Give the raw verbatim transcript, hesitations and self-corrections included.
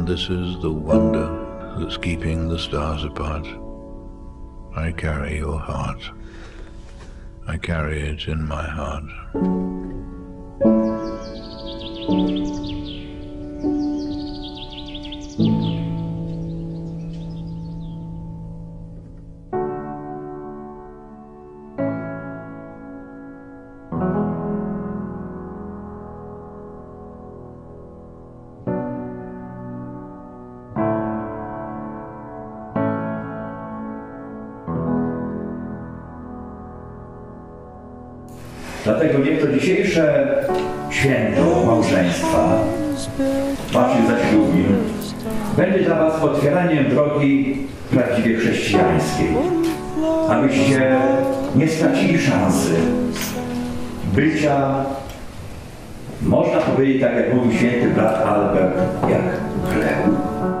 And this is the wonder that's keeping the stars apart. I carry your heart. I carry it in my heart. Dlatego niech to dzisiejsze święto małżeństwa, waszych zaślubin, będzie dla was otwieraniem drogi prawdziwie chrześcijańskiej, abyście nie stracili szansy bycia, można powiedzieć, tak jak mówił święty brat Albert, jak chleb.